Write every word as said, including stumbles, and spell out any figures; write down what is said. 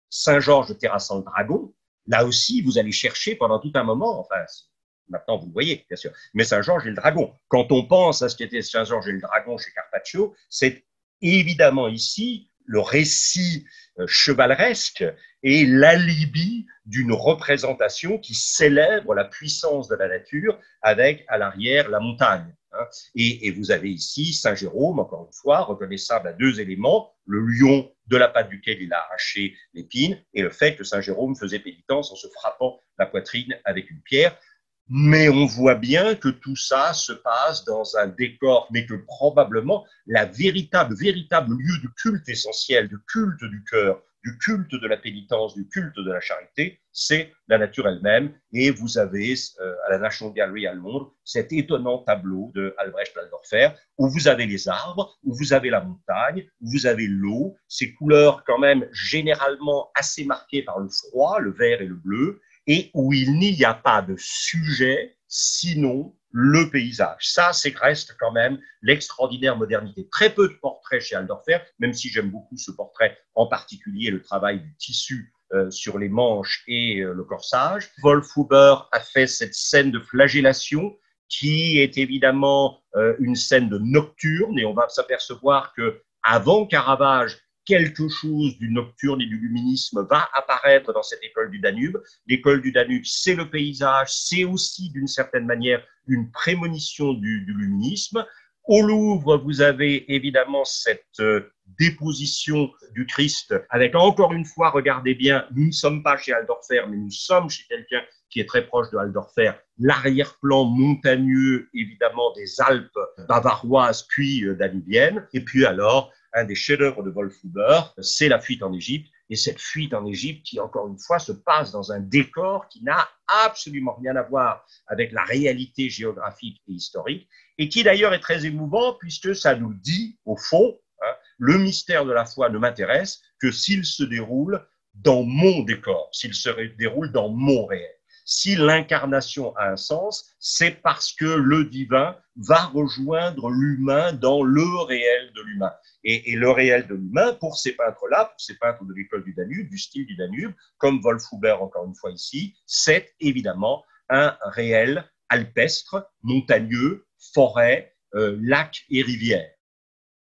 Saint-Georges de Terrasson-le-Dragon, là aussi, vous allez chercher pendant tout un moment, enfin, maintenant vous le voyez, bien sûr, mais Saint-Georges et le Dragon. Quand on pense à ce qu'était Saint-Georges et le Dragon chez Carpaccio, c'est évidemment ici le récit euh, chevaleresque et l'alibi d'une représentation qui célèbre la puissance de la nature avec à l'arrière la montagne. Hein. Et, et vous avez ici Saint-Jérôme, encore une fois, reconnaissable à deux éléments, le lion de la patte duquel il a arraché l'épine et le fait que Saint-Jérôme faisait pénitence en se frappant la poitrine avec une pierre. Mais on voit bien que tout ça se passe dans un décor, mais que probablement la véritable, véritable lieu de culte essentiel, de culte du cœur, du culte de la pénitence, du culte de la charité, c'est la nature elle-même. Et vous avez euh, à la National Gallery à Londres cet étonnant tableau de Albrecht Waldorfer où vous avez les arbres, où vous avez la montagne, où vous avez l'eau, ces couleurs quand même généralement assez marquées par le froid, le vert et le bleu, et où il n'y a pas de sujet sinon le paysage. Ça, c'est reste quand même l'extraordinaire modernité. Très peu de portraits chez Waldorfer, même si j'aime beaucoup ce portrait, en particulier le travail du tissu euh, sur les manches et euh, le corsage. Wolf-Huber a fait cette scène de flagellation qui est évidemment euh, une scène de nocturne, et on va s'apercevoir que avant Caravage, quelque chose du nocturne et du luminisme va apparaître dans cette école du Danube. L'école du Danube, c'est le paysage, c'est aussi d'une certaine manière une prémonition du, du luminisme. Au Louvre, vous avez évidemment cette euh, déposition du Christ avec, encore une fois, regardez bien, nous ne sommes pas chez Waldorfer, mais nous sommes chez quelqu'un qui est très proche de Waldorfer, l'arrière-plan montagneux, évidemment, des Alpes bavaroises puis euh, danubiennes. Et puis alors, un des chefs-d'œuvre de Wolf-Huber, c'est la fuite en Égypte. Et cette fuite en Égypte qui, encore une fois, se passe dans un décor qui n'a absolument rien à voir avec la réalité géographique et historique, et qui d'ailleurs est très émouvant puisque ça nous dit, au fond, hein, le mystère de la foi ne m'intéresse que s'il se déroule dans mon décor, s'il se déroule dans mon réel. Si l'incarnation a un sens, c'est parce que le divin va rejoindre l'humain dans le réel de l'humain. Et, et le réel de l'humain, pour ces peintres-là, pour ces peintres de l'école du Danube, du style du Danube, comme Wolf-Huber encore une fois ici, c'est évidemment un réel alpestre, montagneux, forêt, euh, lac et rivière.